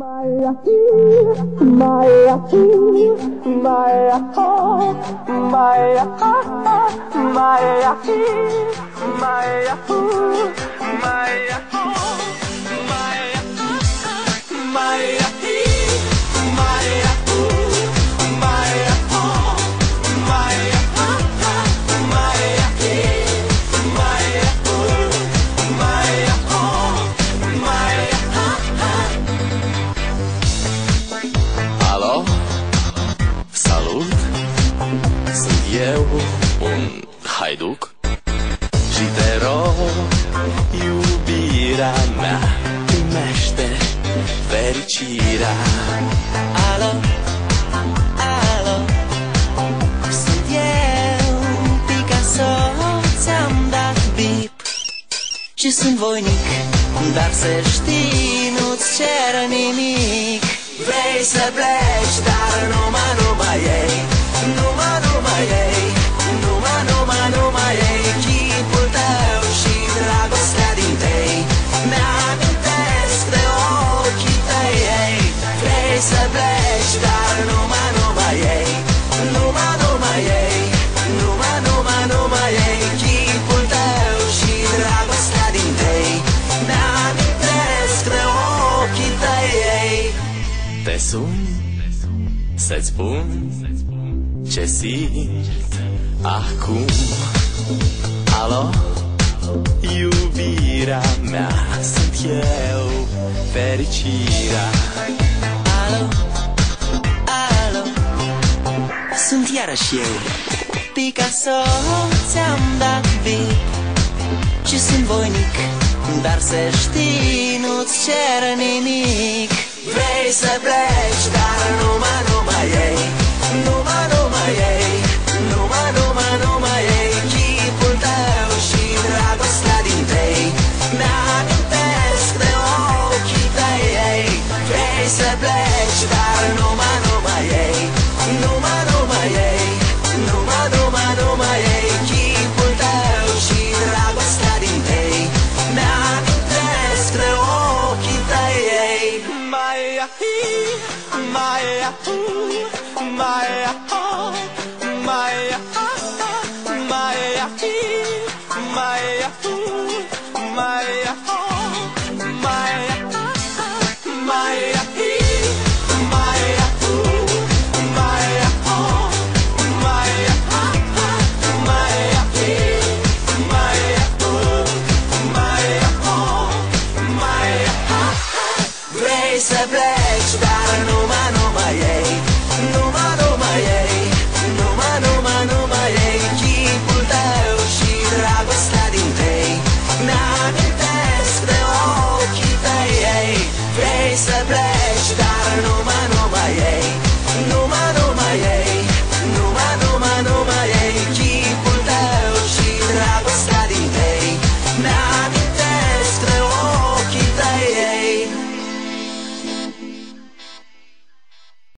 Miya-hee, Miya-hee, Miya-ho, Miya-haha, Miya-hee, Miya-hoo, Miya-ho, Miya-haha, Miya-hee, Miya-hoo, Miya-ho, Miya-haha, Miya-hee, Miya-hoo, Miya-ho, Miya-haha. Alo? Salut! Sunt eu, un haiduc, și te rog, iubirea mea, primește fericirea. Alo? Alo? Sunt eu, Picasso, ți-am dat bip și sunt voinic, dar să știi, nu-ți cer nimic. Vrei să pleci, dar numai ei, numai ei, numai ei, chipul tău și dragostea din tei, mi-amintesc de ochii tăi ei. Vrei să pleci, dar numai ei, numai ei, numai ei, chipul tău și dragostea din tei, mi-amintesc de ochii tăi ei. Te sun să-ți spun ce simt acum. Alo? Iubirea mea, sunt eu, fericirea. Alo? Alo? Sunt iarăși eu, Picasso, ți-am dat bip și sunt voinic, dar să știi, nu-ți cer nimic. Vrei să pleci, dar numai ei, numai ei, numai ei, chipul tău și dragostea din tei, mi-amintesc de ochii tăi ei. Vrei să pleci, dar numai ei, numai ei, numai ei, chipul tău și dragostea din tei, mi-amintesc de ochii tăi ei. Miya-hee, Miya-hoo, Miya-ho,